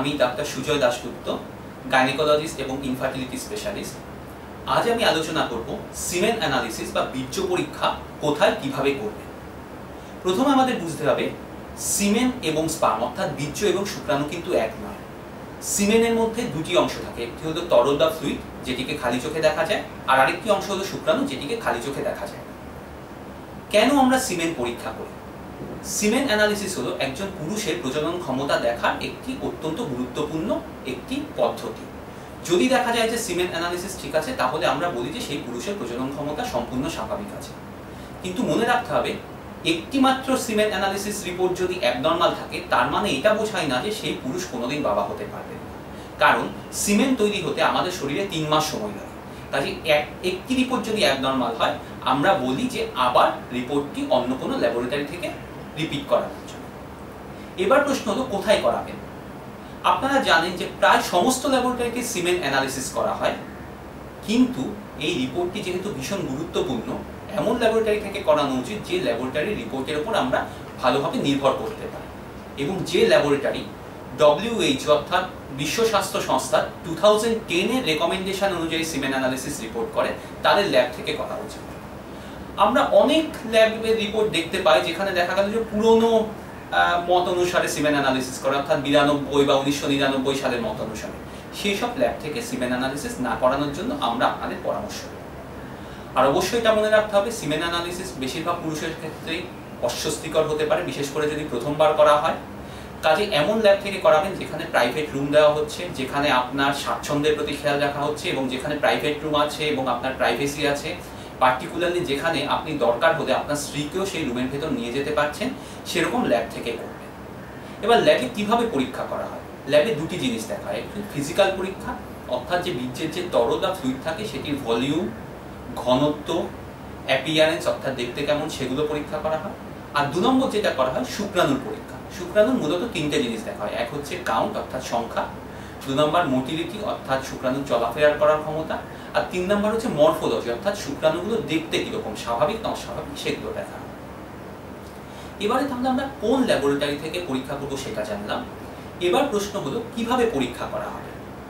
আমি doctor Sujoy Dasgupta, gynaecologist এবং infertility specialist. আজ আমি আলোচনা করব সিমেন অ্যানালিসিস বা বীর্য পরীক্ষা কোথায় কিভাবে করবেন। প্রথমে আমাদের বুঝতে হবে সিমেন এবং স্পার্ম অর্থাৎ বীর্য এবং শুক্রাণু কিন্তু এক নয়। সিমেনের মধ্যে দুটি অংশ থাকে, একটি হলো তরল বা ফ্লুইড যেটিকে খালি চোখে দেখা যায়, আর আরেকটি অংশ হলো শুক্রাণু যেটিকে খালি চোখে দেখা যায়। কেন আমরা সিমেন পরীক্ষা করি? সিমেন অ্যানালিসিস হলো একজন পুরুষের প্রজনন ক্ষমতা দেখার একটি অত্যন্ত গুরুত্বপূর্ণ একটি পদ্ধতি। যদি দেখা যায় যে সিমেন অ্যানালিসিস ঠিক আছে, তাহলে আমরা বলি যে সেই পুরুষের প্রজনন ক্ষমতা সম্পূর্ণ স্বাভাবিক আছে। কিন্তু মনে রাখতে হবে, একটি মাত্র সিমেন অ্যানালিসিস রিপোর্ট যদি অ্যাবনর্মাল থাকে, তার মানে এটা বোঝায় না যে সেই পুরুষ কোনোদিন বাবা হতে পারবে না। কারণ সিমেন তৈরি হতে আমাদের শরীরে 3 মাস সময় লাগে। কাজে একটি রিপোর্ট যদি অ্যাবনর্মাল হয়, আমরা বলি যে আবার রিপোর্টটি অন্য কোনো ল্যাবরেটরি থেকে রিপিট করানোর জন্য। এবার প্রশ্ন হলো কোথায় করাবেন। আপনারা জানেন যে প্রায় সমস্ত ল্যাবরেটরিতে সিমেন অ্যানালিসিস করা হয়, কিন্তু এই রিপোর্টটি যেহেতু ভীষণ গুরুত্বপূর্ণ, এমন ল্যাবরেটরি থেকে করানো উচিত যে ল্যাবরেটরির রিপোর্টের উপর আমরা ভালোভাবে নির্ভর করতে পারি, এবং যে ল্যাবরেটরি WHO অর্থাৎ বিশ্ব স্বাস্থ্য সংস্থা 2010 এর রেকমেন্ডেশন অনুযায়ী সিমেন অ্যানালিসিস রিপোর্ট করে, তাদের ল্যাব থেকে করা উচিত। আমরা অনেক ল্যাবের রিপোর্ট দেখতে পাই যেখানে দেখা গেল যে পুরনো মত অনুসারে সিমেন অ্যানালিসিস করা, অর্থাৎ 92 বা 1999 সালের মত অনুসারে। সেই সব ল্যাব থেকে সিমেন অ্যানালিসিস না করানোর জন্য আমরা আপনাদের পরামর্শ দেব। আর অবশ্যই এটা মনে রাখতে হবে, সিমেন অ্যানালিসিস বেশিরভাগ পুরুষের ক্ষেত্রেই অস্বস্তিকর হতে পারে, বিশেষ করে যদি প্রথমবার করা হয়। কাজে এমন ল্যাব থেকে করাবেন যেখানে প্রাইভেট রুম দেওয়া হচ্ছে, যেখানে আপনার স্বাচ্ছন্দ্যের প্রতি খেয়াল রাখা হচ্ছে, এবং যেখানে প্রাইভেট রুম আছে এবং আপনার প্রাইভেসি আছে। পার্টিকুলারলি যেখানে আপনি দরকার হলে আপনার স্ত্রীকেও সেই রুমের ভেতর নিয়ে যেতে পারছেন, সেরকম ল্যাব থেকে করবেন। এবার ল্যাবে কিভাবে পরীক্ষা করা হয়? ল্যাবে দুটি জিনিস দেখা হয়। একটি ফিজিক্যাল পরীক্ষা, অর্থাৎ যে বীর্যের যে তরল বা ফ্লুইড থাকে সেটির ভলিউম, ঘনত্ব, অ্যাপিয়ারেন্স অর্থাৎ দেখতে কেমন, সেগুলো পরীক্ষা করা হয়। আর 2 নম্বর যেটা করা হয় শুক্রাণুর পরীক্ষা। শুক্রাণুর মূলত 3টে জিনিস দেখা হয়। এক হচ্ছে কাউন্ট অর্থাৎ সংখ্যা, 2 নম্বর মোটিলিটি অর্থাৎ শুক্রাণুর চলাফেরা করার ক্ষমতা, আর 3 নম্বর হচ্ছে মরফোলজি অর্থাৎ শুক্রাণুগুলো দেখতে কিরকম, স্বাভাবিক না অস্বাভাবিক, সেগুলো দেখা হয়। এবারে তাহলে আমরা কোন ল্যাবরেটরি থেকে পরীক্ষা করব সেটা জানলাম। এবার প্রশ্ন হলো কিভাবে পরীক্ষা করা হবে।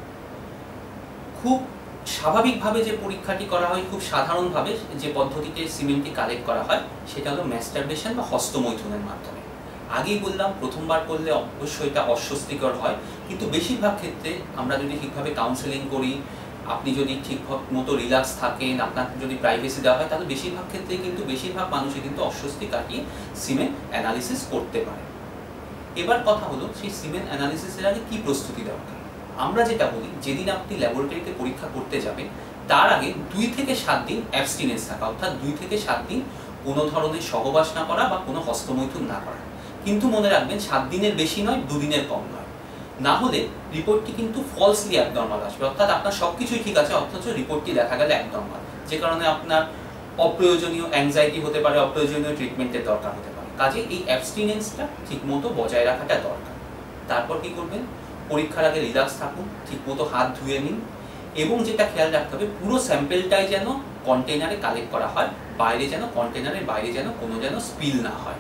খুব স্বাভাবিকভাবে যে পরীক্ষাটি করা হয়, খুব সাধারণভাবে যে পদ্ধতিতে সিমেন্টটি কালেক্ট করা হয়, সেটা হলো ম্যাস্টারবেশন বা হস্তমৈথুনের মাধ্যমে। আগেই বললাম, প্রথমবার করলে অবশ্যই এটা অস্বস্তিকর হয়, কিন্তু বেশিরভাগ ক্ষেত্রে আমরা যদি ঠিকভাবে কাউন্সেলিং করি, আপনি যদি ঠিক মতো রিল্যাক্স থাকেন, আপনার যদি প্রাইভেসি দেওয়া হয়, তাহলে বেশিরভাগ ক্ষেত্রেই কিন্তু বেশিরভাগ মানুষই কিন্তু অস্বস্তি কাটিয়ে সিমেন অ্যানালিসিস করতে পারে। এবার কথা হলো সেই সিমেন অ্যানালিসিসের আগে কি প্রস্তুতি দরকার। আমরা যেটা বলি, যেদিন আপনি ল্যাবরেটরিতে পরীক্ষা করতে যাবেন, তার আগে 2 থেকে 7 দিন অ্যাবস্টিনেন্স থাকা, অর্থাৎ 2 থেকে 7 দিন কোনো ধরনের সহবাস না করা বা কোনো হস্তমৈথুন না করা। কিন্তু মনে রাখবেন 7 দিনের বেশি নয়, 2 দিনের কম নয়। না হলে রিপোর্টটি কিন্তু ফলসলি অ্যাবনর্মাল আসবে, অর্থাৎ আপনার সবকিছুই ঠিক আছে অথচ রিপোর্টটি দেখা গেলে অ্যাবনর্মাল, যে কারণে আপনার অপ্রয়োজনীয় অ্যাংজাইটি হতে পারে, অপ্রয়োজনীয় ট্রিটমেন্টের দরকার হতে পারে। কাজে এই অ্যাবস্টিনেন্সটা ঠিকমতো বজায় রাখাটা দরকার। তারপর কি করবেন? পরীক্ষার আগে রিল্যাক্স থাকুন, ঠিকমতো হাত ধুয়ে নিন, এবং যেটা খেয়াল রাখতে হবে, পুরো স্যাম্পেলটাই যেন কন্টেনারে কালেক্ট করা হয়, কন্টেনারের বাইরে যেন কোনো স্পিল না হয়।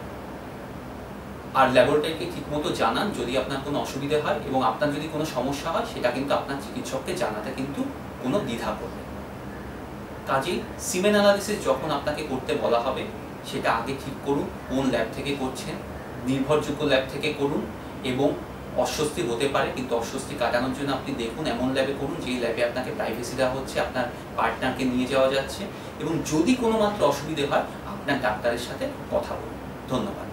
আর ল্যাবরেটরিকে ঠিকমতো জানান যদি আপনার কোনো অসুবিধা হয়, এবং আপনার যদি কোনো সমস্যা হয় সেটা কিন্তু আপনার চিকিৎসককে জানাতে কিন্তু কোনো দ্বিধা করবেন না। কাজেই সিমেন অ্যানালিসিস যখন আপনাকে করতে বলা হবে, সেটা আগে ঠিক করুন কোন ল্যাব থেকে করছেন, নির্ভরযোগ্য ল্যাব থেকে করুন, এবং অস্বস্তি হতে পারে কিন্তু অস্বস্তি কাটানোর জন্য আপনি দেখুন এমন ল্যাবে করুন যেই ল্যাবে আপনাকে প্রাইভেসি দেওয়া হচ্ছে, আপনার পার্টনারকে নিয়ে যাওয়া যাচ্ছে, এবং যদি কোনো মাত্র অসুবিধে হয় আপনার ডাক্তারের সাথে কথা বলুন। ধন্যবাদ।